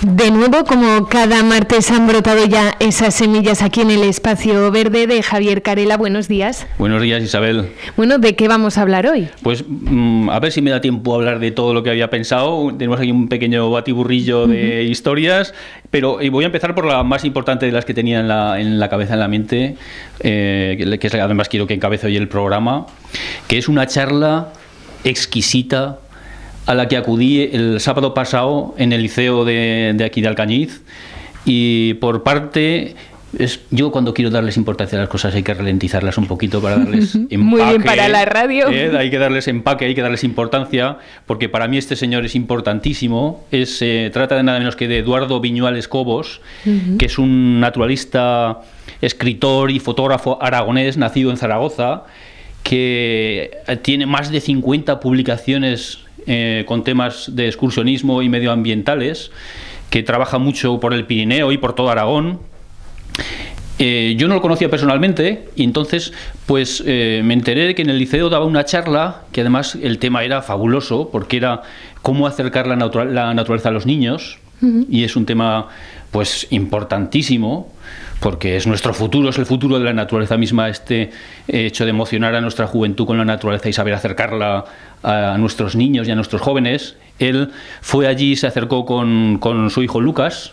De nuevo, como cada martes, han brotado ya esas semillas aquí en el Espacio Verde de Javier Carela. Buenos días. Buenos días, Isabel. Bueno, ¿de qué vamos a hablar hoy? Pues a ver si me da tiempo a hablar de todo lo que había pensado. Tenemos aquí un pequeño batiburrillo de historias, pero voy a empezar por la más importante de las que tenía en la cabeza, en la mente, que es además quiero que encabece hoy el programa, que es una charla exquisita a la que acudí el sábado pasado en el liceo de aquí de Alcañiz, y por parte... yo cuando quiero darles importancia a las cosas hay que ralentizarlas un poquito para darles empaque. Muy bien para la radio. Hay que darles empaque, hay que darles importancia, porque para mí este señor es importantísimo. Trata de nada menos que de Eduardo Viñuales Cobos, que es un naturalista, escritor y fotógrafo aragonés, nacido en Zaragoza, que tiene más de 50 publicaciones con temas de excursionismo y medioambientales, que trabaja mucho por el Pirineo y por todo Aragón. Yo no lo conocía personalmente y entonces pues me enteré de que en el liceo daba una charla que además el tema era fabuloso, porque era cómo acercar la naturaleza a los niños, y es un tema pues importantísimo, porque es nuestro futuro, es el futuro de la naturaleza misma, este hecho de emocionar a nuestra juventud con la naturaleza y saber acercarla a nuestros niños y a nuestros jóvenes. Él fue allí, se acercó con su hijo Lucas,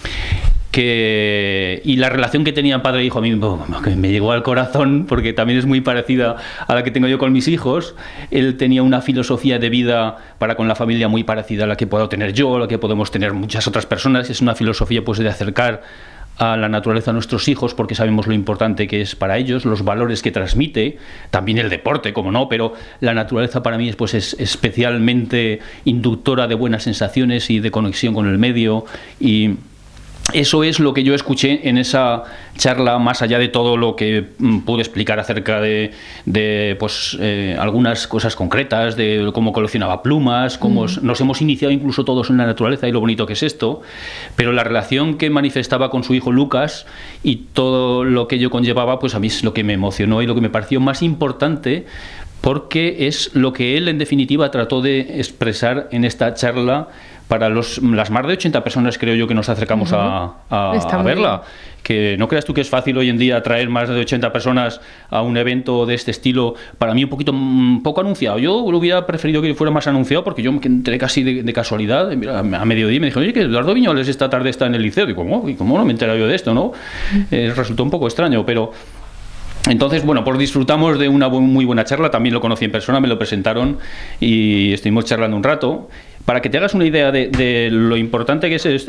y la relación que tenían padre e hijo a mí me llegó al corazón, porque también es muy parecida a la que tengo yo con mis hijos. Él tenía una filosofía de vida para con la familia muy parecida a la que puedo tener yo, a la que podemos tener muchas otras personas. Es una filosofía pues de acercar a la naturaleza a nuestros hijos, porque sabemos lo importante que es para ellos, los valores que transmite, también el deporte, como no, pero la naturaleza para mí es especialmente inductora de buenas sensaciones y de conexión con el medio, y eso es lo que yo escuché en esa charla, más allá de todo lo que pude explicar acerca de algunas cosas concretas, de cómo coleccionaba plumas, cómo nos hemos iniciado incluso todos en la naturaleza y lo bonito que es esto, pero la relación que manifestaba con su hijo Lucas y todo lo que ello conllevaba, pues a mí es lo que me emocionó y lo que me pareció más importante, porque es lo que él en definitiva trató de expresar en esta charla para las más de 80 personas, creo yo, que nos acercamos a verla. Que no creas tú que es fácil hoy en día traer más de 80 personas a un evento de este estilo. Para mí un poco anunciado. Yo lo hubiera preferido que fuera más anunciado, porque yo me entré casi de casualidad a mediodía y me dijo, oye, que Eduardo Viñuales esta tarde está en el liceo. Digo, ¿cómo no me he enterado yo de esto, no? Resultó un poco extraño, pero... Entonces, bueno, pues disfrutamos de una muy buena charla. También lo conocí en persona, me lo presentaron y estuvimos charlando un rato. Para que te hagas una idea de lo importante que es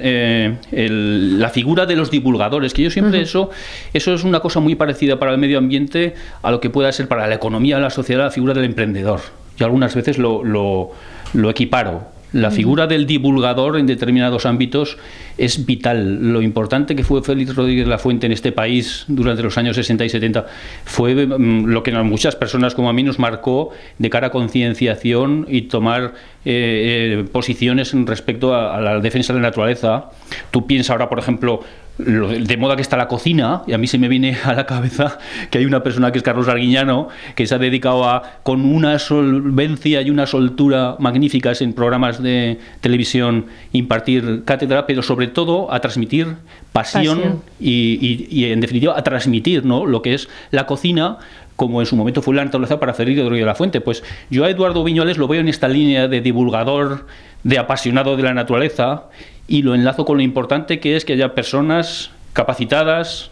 la figura de los divulgadores, que yo siempre eso es una cosa muy parecida para el medio ambiente a lo que pueda ser para la economía, la sociedad, la figura del emprendedor. Yo algunas veces lo equiparo. La figura del divulgador en determinados ámbitos es vital. Lo importante que fue Félix Rodríguez Lafuente en este país durante los años 60 y 70 fue lo que a muchas personas como a mí nos marcó de cara a concienciación y tomar posiciones respecto a la defensa de la naturaleza. Tú piensas ahora, por ejemplo, de moda que está la cocina, y a mí se me viene a la cabeza que hay una persona que es Carlos Arguiñano, que se ha dedicado con una solvencia y una soltura magníficas en programas de televisión, impartir cátedra, pero sobre todo a transmitir pasión. Y en definitiva a transmitir, ¿no?, lo que es la cocina, como en su momento fue la naturaleza para Félix Rodríguez Lafuente. Pues yo a Eduardo Viñuales lo veo en esta línea de divulgador, de apasionado de la naturaleza, y lo enlazo con lo importante que es que haya personas capacitadas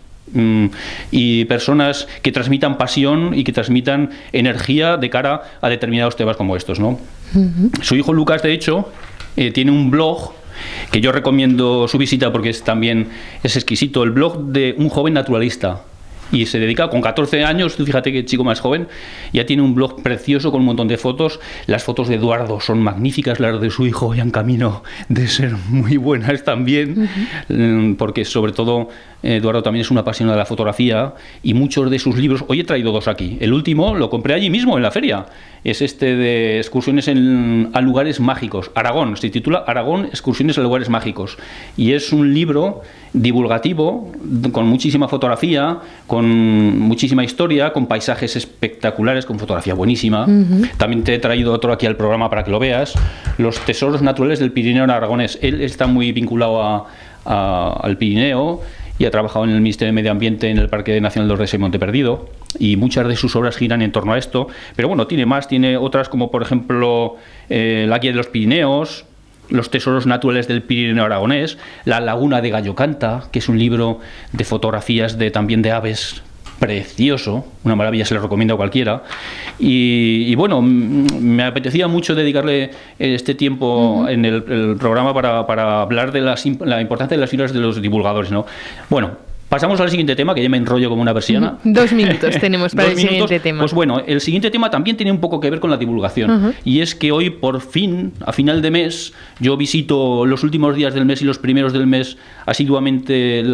y personas que transmitan pasión y que transmitan energía de cara a determinados temas como estos, ¿no? Su hijo Lucas, de hecho, tiene un blog que yo recomiendo su visita porque también es exquisito, el blog de un joven naturalista. Y se dedica con 14 años, tú fíjate que chico más joven, ya tiene un blog precioso con un montón de fotos. Las fotos de Eduardo son magníficas, las de su hijo ya en camino de ser muy buenas también, porque sobre todo Eduardo también es un apasionado de la fotografía y muchos de sus libros, hoy he traído dos aquí, el último lo compré allí mismo en la feria, es este de excursiones a lugares mágicos, Aragón, se titula Aragón, excursiones a lugares mágicos, y es un libro divulgativo con muchísima fotografía, con con muchísima historia, con paisajes espectaculares, con fotografía buenísima. También te he traído otro aquí al programa para que lo veas. Los tesoros naturales del Pirineo aragonés. Él está muy vinculado al Pirineo y ha trabajado en el Ministerio de Medio Ambiente en el Parque Nacional de Ordesa y Monte Perdido, y muchas de sus obras giran en torno a esto. Pero bueno, tiene más, tiene otras como por ejemplo La Guía de los Pirineos, Los tesoros naturales del Pirineo aragonés, La Laguna de Gallo Canta, que es un libro de fotografías también de aves precioso, una maravilla, se lo recomiendo a cualquiera. Y bueno, me apetecía mucho dedicarle este tiempo en el programa para hablar de la importancia de las figuras de los divulgadores, ¿no? Bueno, pasamos al siguiente tema, que ya me enrollo como una persiana. 2 minutos tenemos para el siguiente tema. Pues bueno, el siguiente tema también tiene un poco que ver con la divulgación. Y es que hoy, por fin, a final de mes, yo visito los últimos días del mes y los primeros del mes asiduamente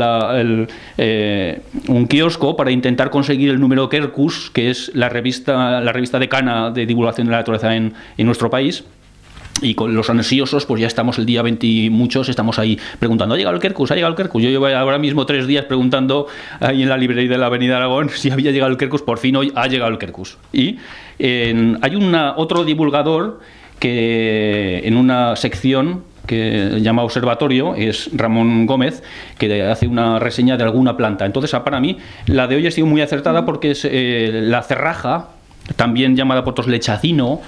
un kiosco para intentar conseguir el número Quercus, que es la revista decana de divulgación de la naturaleza en nuestro país. Y con los ansiosos, pues ya estamos el día 20 y muchos, estamos ahí preguntando, ¿ha llegado el Quercus? ¿Ha llegado el Quercus? Yo llevo ahora mismo 3 días preguntando ahí en la librería de la Avenida Aragón si había llegado el Quercus. Por fin hoy ha llegado el Quercus. Y hay otro divulgador que en una sección que llama Observatorio, es Ramón Gómez, que hace una reseña de alguna planta. Entonces, para mí, la de hoy ha sido muy acertada porque es la cerraja, también llamada por otros lechacino,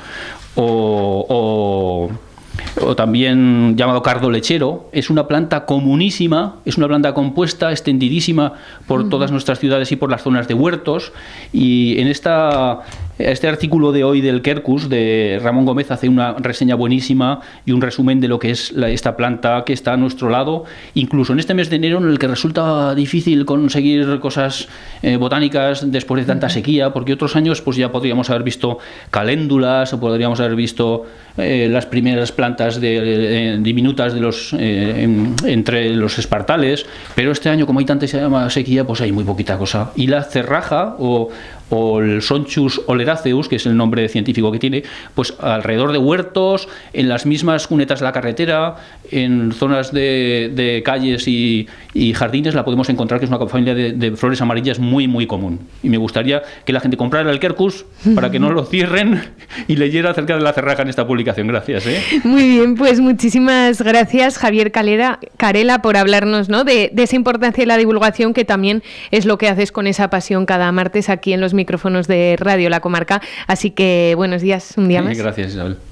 o también llamado cardo lechero. Es una planta comunísima, es una planta compuesta, extendidísima por todas nuestras ciudades y por las zonas de huertos. Y en este artículo de hoy del Quercus, de Ramón Gómez, hace una reseña buenísima y un resumen de lo que es esta planta que está a nuestro lado, incluso en este mes de enero, en el que resulta difícil conseguir cosas botánicas después de tanta sequía, porque otros años pues ya podríamos haber visto caléndulas, o podríamos haber visto las primeras plantas diminutas entre los espartales, pero este año, como hay tanta sequía, pues hay muy poquita cosa. Y la cerraja o el Sonchus oleraceus, que es el nombre científico que tiene, pues alrededor de huertos, en las mismas cunetas de la carretera, en zonas de calles y jardines, la podemos encontrar, que es una familia de flores amarillas muy, muy común. Y me gustaría que la gente comprara el Quercus para que no lo cierren y leyera acerca de la cerraja en esta publicación. Gracias. Muy bien, pues muchísimas gracias, Javier Carela, por hablarnos, ¿no?, de esa importancia de la divulgación, que también es lo que haces con esa pasión cada martes aquí en los micrófonos de Radio La Comarca. Así que buenos días, un día más. Gracias, Isabel.